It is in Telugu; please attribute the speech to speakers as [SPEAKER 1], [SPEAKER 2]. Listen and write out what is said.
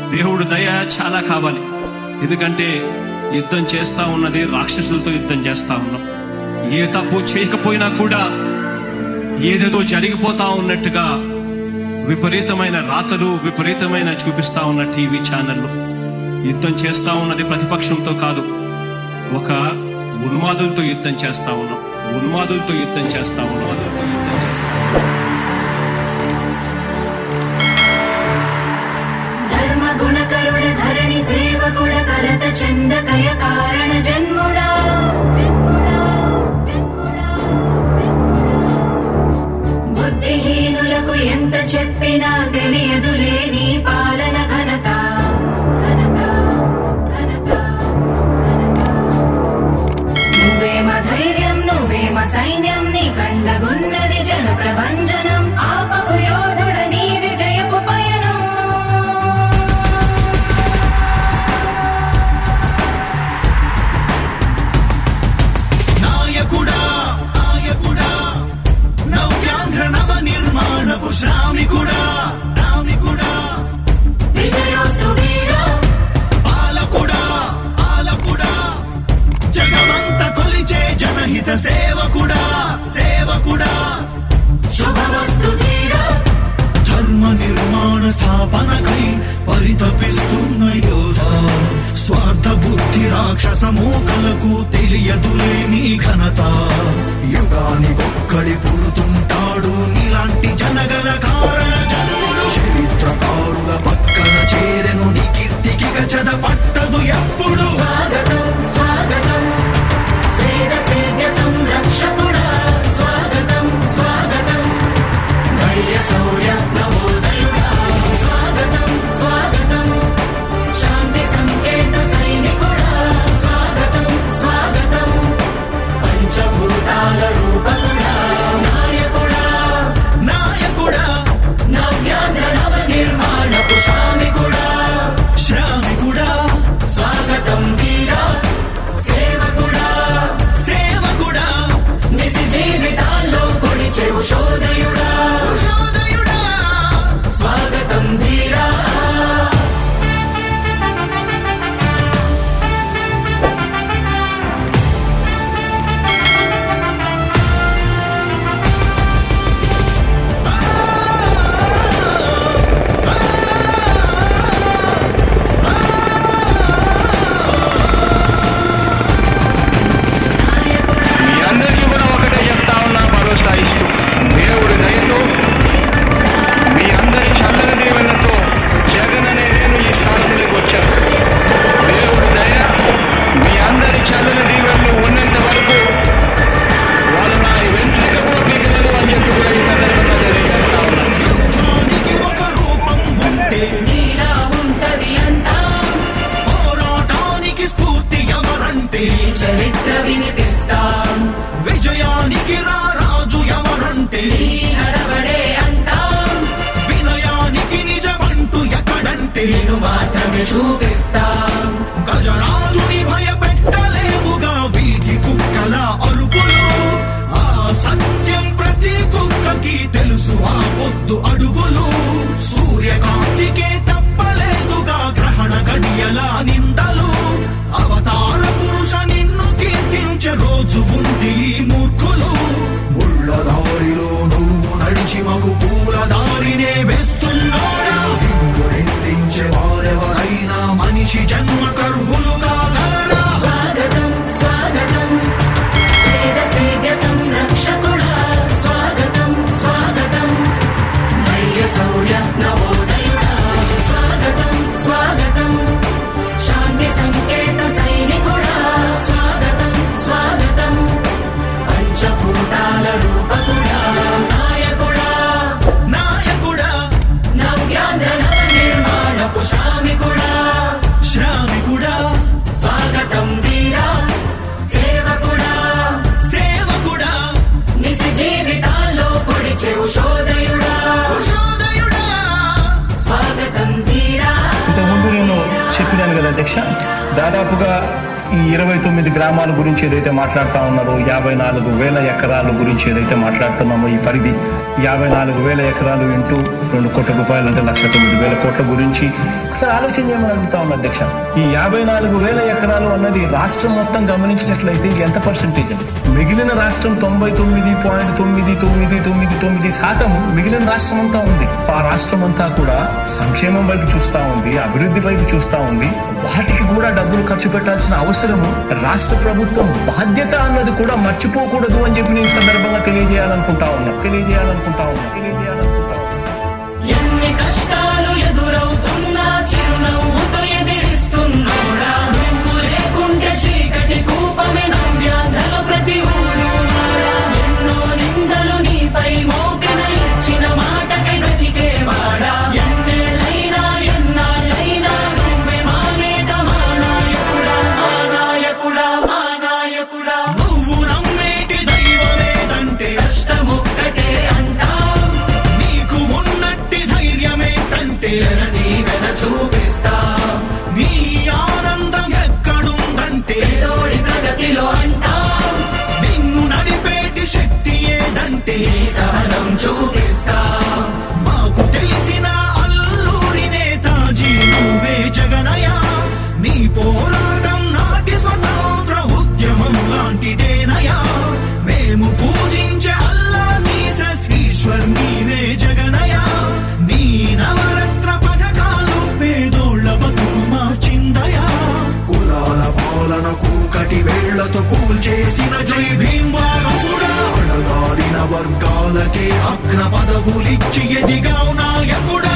[SPEAKER 1] దేవుడు దయ చాలా కావాలి. ఎందుకంటే యుద్ధం చేస్తా ఉన్నది రాక్షసులతో యుద్ధం చేస్తా ఉన్నాం. ఏ తప్పు చేయకపోయినా కూడా ఏదేదో జరిగిపోతా ఉన్నట్టుగా విపరీతమైన రాతలు, విపరీతమైన చూపిస్తా ఉన్న టీవీ ఛానళ్ళు. యుద్ధం చేస్తా ఉన్నది ప్రతిపక్షంతో కాదు, ఒక ఉన్మాదులతో యుద్ధం చేస్తా ఉన్నాం. ఉన్మాదులతో యుద్ధం చేస్తా ఉన్నాం.
[SPEAKER 2] ధర్మ గుణకరుణ ధరణి సేవకుడ కలత చందకయ కారణ జన్ముడా బుద్ధిహీనులకు ఎంత చెప్పినా తెలియదులే నీ పాలన ఘనత. నువ్వేమ ధైర్యం, నువ్వేమ సైన్యం, నీ కండగున్నది జన ప్రభంజనం. ఆపకు యోధుడ నీ విజయపు పయనం.
[SPEAKER 3] నాయకుడా నాయకుడా నవ్యాంధ్ర నవ నిర్మాణపు శ్రామికుడా రామికుడా
[SPEAKER 2] విజయోస్తు వీరా
[SPEAKER 3] పాలకుడా పాలకుడా జగమంత కొలిచే జనహిత సేవకుడా సేవకుడా
[SPEAKER 2] శుభమస్తు ధీరా
[SPEAKER 3] ధర్మ నిర్మాణ స్థాపనకై పరితపిస్తున్న యోధ. స్వార్థ బుద్ధి రాక్షస మూకలకు తెలియదులే నీ ఘనత. యుగానికొక్కడి పుడుతుంటాడు నీలాంటి జనగల కారణ జన్ముడు. చరిత్రకారుల పక్కన చేరెను నీ కీర్తికి గచద పట్టదు ఎప్పుడు.
[SPEAKER 2] స్వాగతం స్వాగతం సేద సేద్య సంరక్షకుడా. స్వాగతం స్వాగతం ధైర్య శౌర్య నవోదయుడా. స్వాగతం స్వాగతం శాంతి సంకేత సైనికుడా. స్వాగతం స్వాగతం పంచభూతాల రూపకుడా. నాయకుడా
[SPEAKER 3] నాయకుడా
[SPEAKER 2] నవ్యాంధ్ర నవ నిర్మాణపు శ్రామికుడా.
[SPEAKER 3] శ్రామికుడా
[SPEAKER 2] స్వాగతం వీరా సేవకుడా.
[SPEAKER 3] సేవకుడా
[SPEAKER 2] నిజ జీవితాల్లో పొడిచే ఉషోదయుడా.
[SPEAKER 3] ఉషోదయుడా
[SPEAKER 2] స్వాగతం ధీరా
[SPEAKER 4] మీ అందరికీ కూడా ఒకటే చెప్తా ఉన్నా, భరోసా ఇస్తూ దేవుడి దయతో మీ అందరి చల్లని దీవెనతో జగన్ అనే నేను ఈ స్థానంలోకి వచ్చాను. దేవుడి దయ మీ అందరి చల్లని దీవెనలు ఉన్నంత వరకు వాళ్ళు నా వెంట్రుక పోటీలు అని చెప్పి కూడా ఈ సందర్భంగా తెలియజేస్తా ఉన్నాను.
[SPEAKER 3] యుద్ధానికి ఒక రూపం ఉంటే
[SPEAKER 2] నీలా ఉంటది అంటాం.
[SPEAKER 3] పోరాటానికి స్ఫూర్తి ఎవరంటే
[SPEAKER 2] ఈ చరిత్ర వినిపిస్తాం.
[SPEAKER 3] విజయానికి రారాజు ఎవరంటే
[SPEAKER 2] నీ నడవడే అంటాం.
[SPEAKER 3] వినయానికి నిజమంటూ ఎక్కడంటే
[SPEAKER 2] నేను మాత్రమే చూపిస్తాం.
[SPEAKER 3] గజరాజుని భయపెట్టలేవుగా వీధి కుక్కల అరుపులు. ఆ సత్యం ప్రతి కుక్కకి తెలుసు ఆ పొద్దు అడుగులు. సూర్యకాంతికే తప్పలేదుగా గ్రహణ గడియల నిందలు. అవతార పురుష నిన్ను కీర్తించే రోజు ఉంది ఈ మూర్ఖులు. ముళ్ళ దారిలో నువ్వు నడిచి మగు పూల దారినే వేస్తున్నాడా. నిన్ను నిందించే వారెవరైనా మనిషి జన్మ కరువులుగా గలరా.
[SPEAKER 2] స్వాగతం స్వాగతం సేద సేద్య సంరక్షకుడా. స్వాగతం స్వాగతం ధైర్య శౌర్య నవోదయుడా. స్వాగతం స్వాగతం శాంతి సంకేత సైనికుడా. స్వాగతం స్వాగతం పంచభూతాల రూపకుడా. నాయకుడా
[SPEAKER 3] నాయకుడా
[SPEAKER 2] నవ్యాంధ్ర నవ నిర్మాణపు శ్రామికుడా.
[SPEAKER 3] శ్రామికుడా
[SPEAKER 2] స్వాగతం వీరా సేవకుడా.
[SPEAKER 3] సేవకుడా
[SPEAKER 2] నిజ జీవితాల్లో పొడిచే ఉషోదయుడా.
[SPEAKER 3] ఉషోదయుడా
[SPEAKER 2] స్వాగతం ధీరా
[SPEAKER 5] ఇంతకుముందు నేను చెప్పినాను కదా అధ్యక్ష, దాదాపుగా ఈ 29 గ్రామాల గురించి ఏదైతే మాట్లాడుతూ ఉన్నారో, 54,000 ఎకరాల గురించి ఏదైతే మాట్లాడుతున్నామో, ఈ పరిధి 54,000 ఎకరాలు ఇంటూ 2 కోట్ల రూపాయలు అంటే 1,09,000 కోట్ల గురించి ఒకసారి ఆలోచన చేయమని అడుగుతా ఉన్నా అధ్యక్ష. ఈ 54,000 ఎకరాలు అన్నది రాష్ట్రం మొత్తం గమనించినట్లయితే ఇది ఎంత పర్సెంటేజ్? మిగిలిన రాష్ట్రం 99.999% మిగిలిన రాష్ట్రం అంతా ఉంది. ఆ రాష్ట్రం అంతా కూడా సంక్షేమం వైపు చూస్తా ఉంది, అభివృద్ధి వైపు చూస్తా ఉంది. వాటికి కూడా డబ్బులు ఖర్చు పెట్టాల్సిన అవసరము రాష్ట్ర ప్రభుత్వం బాధ్యత అన్నది కూడా మర్చిపోకూడదు అని చెప్పి నేను సందర్భంగా తెలియజేయాలనుకుంటా ఉన్నా.
[SPEAKER 2] ఎన్ని కష్టాలు ఎదురవుతున్నా చిరునవ్వుతో ఎదిరిస్తున్నోడా, నువ్వు లేకుంటే చీకటి కూపమే నవ్యాధలు ప్రతి ఊరు వాడా. ఎన్నో నిందలు నీపై మోపిన ఇచ్చిన మాటకై బ్రతికేవాడా. ఎన్నేళ్ళైనా ఎన్నాళ్ళైనా నువ్వే మానేట మా నాయకుడా, మా నాయకుడా, మా నాయకుడా.
[SPEAKER 3] నువ్వు నమ్మేటి దైవమేదంటే
[SPEAKER 2] కష్టమొక్కటే అంటాం,
[SPEAKER 3] నీకు ఉన్నట్టి ధైర్యమేంటంటే
[SPEAKER 2] జనదీవెన చూపిస్తాం.
[SPEAKER 3] నీ ఆనందం ఎక్కడుందంటే
[SPEAKER 2] పేదోడి ప్రగతిలో అంటాం,
[SPEAKER 3] నిన్ను నడిపేటి శక్తి ఏదంటే
[SPEAKER 2] నీ సహనం చూపిస్తాం.
[SPEAKER 3] మాకు తెలిసిన అల్లూరి నేతాజీ నువ్వే జగనయ్య. నీ పోరాటం నాటి స్వతంత్ర ఉద్యమం లాంటిదేనయ్యా. మేము పూజించే అల్లా జీసస్ ఈశ్వర్ నీవే జగనయ్య. నీ నవరత్న పథకాలు పేదోళ్ళ బతుకు మార్చిందయా. కులాల పాలన కూకటి వేళ్లతో కూల్చేసిన జై భీమ్ వారసుడా. అణగారిన వర్గాలకే అగ్ర పదవులిచ్చి ఎదిగావు నాయకుడా.